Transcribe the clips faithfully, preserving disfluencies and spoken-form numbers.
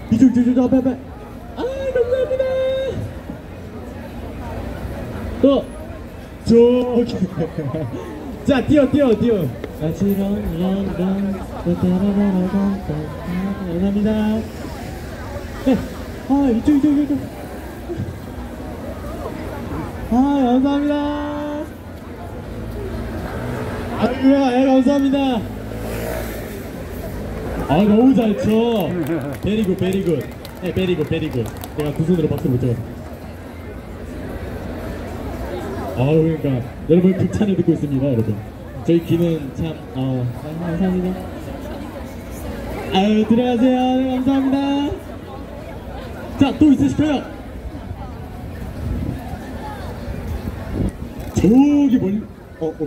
이쪽 이쪽 이쪽 앞에 앞에. 아 감사합니다. 또 저기. 자 뛰어 뛰어 뛰어. 같이 런런런 감사합니다. 네. 아 이쪽 이쪽 이쪽. 아 감사합니다. 아이고야 예, 감사합니다. 아 너무 잘 쳐. 베리굿 베리굿. 네 베리굿 베리굿. 내가 두 손으로 박수 못 쳐. 아 그러니까 여러분 극찬을 듣고 있습니다 여러분. 저희 귀는 참 어, 감사합니다. 아유 들어가세요. 네, 감사합니다. 자 또 있으실까요? 저기 멀리 어, 어,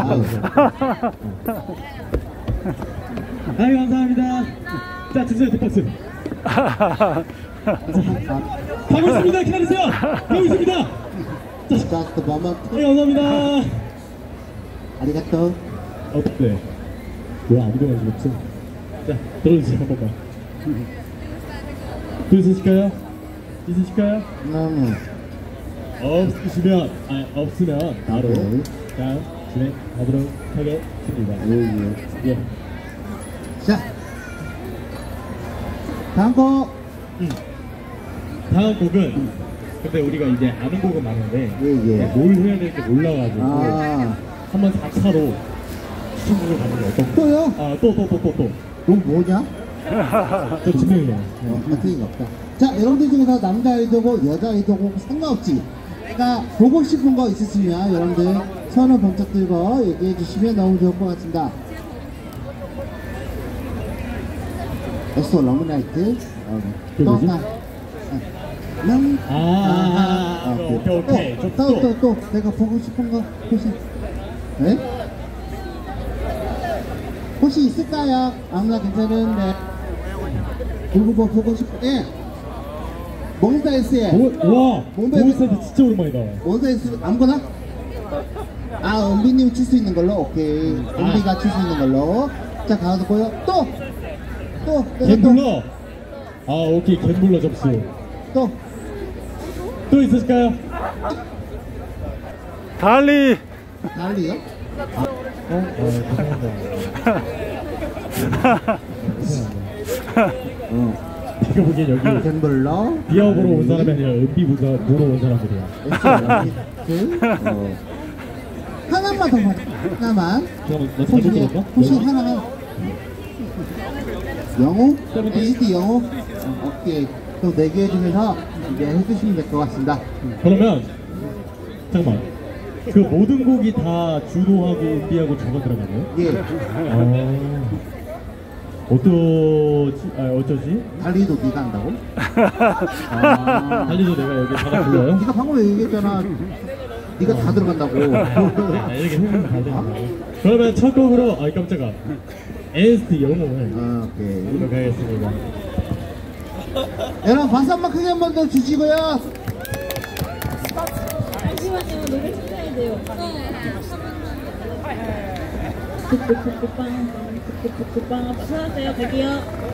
아유 감사합니다. 자 주세요 뒷박수. 가고 있습니다. 기다리세요. 가고 있습니다. Just a moment. 네 감사합니다. 아리가또. 어때? 왜 아무도 관심 없어? 자 들어주세요 한 번만. 또 있으실까요? 있으실까요? 너무. 없으시면 아 없으면 바로 네. 자 진행하도록 하겠습니다. 예, 예. 예. 자. 다음 곡. 음. 다음 곡은 근데 우리가 이제 아는 곡은 많은데 예, 예. 뭘 해야 될지 몰라가지고 아. 한번 사 차로 추천곡을 가는 게 어떤? 또요? 아또 또 또 또 또. 넌 뭐냐? 저 진명이요. 어, 틀린 거 없다. 자, 여러분들 중에서 남자 아이돌곡, 여자 아이돌곡 상관없지. 내가 보고 싶은 거 있으시면 여러분들 손을 번쩍 들고 얘기해 주시면 너무 좋을 것 같습니다. 에스토 러브나이트. 그게 뭐지? 남. 아, 아, 아, 오케이, 오케이. 또, 저 또, 또, 또, 내가 보고 싶은 거 혹시, 네? 혹시 있을까요? 아무나 괜찮은데. 보고, 뭐, 보고 싶은, 예. 몬스타엑스의, 와 몸매- 몬스타엑스 진짜 오랜만이다. 몬스타엑스 아무거나? 아, 은비님이 칠 수 있는 걸로? 오케이. 은비가 칠 수 있는 걸로. 자, 가고요. 또! 또! 내가 갬블러. 아 오케이 갬블러 접수. 또! 또 있으실까요? 달리. 달리요? 어? 어 죄송합니다. 어. 내가 보기엔 여기 갱블러. 비어 보러 온 사람이 아니라 은비 보러 보러 온 사람들이야. 엑셀. 어. 하나만 더 봐. 하나만. 잠깐만, 나 잘못 호시, 들었나? 호시 하나만. 영호? 세븐틴. 에스디 영호? 어, 오케이. 그럼 네 개 중에서 이제 해주시면 될 것 같습니다. 그러면 잠깐만. 그 모든 곡이 다 준호하고 은비하고 저거 들어가나요? 예. 아, 어떠지? 아, 어쩌지? 달리도 네가 한다고? 아, 달리도 내가 여기 하나 불러요? 네가 방금 얘기했잖아. 네가 다 들어간다고. 아, 이렇게 흐르면 다 되는 거야. 그러면 첫 곡으로, 아 깜짝아, 엔시티 영웅을 아, 오케이. 들어가겠습니다. 여러분 박수 한번 크게 한 번 더 주시고요. 잠시만요. 노래 찾아야 돼요. 뚝뚝뚝뚝빵 뚝뚝뚝뚝빵 찾았어요. 갈게요.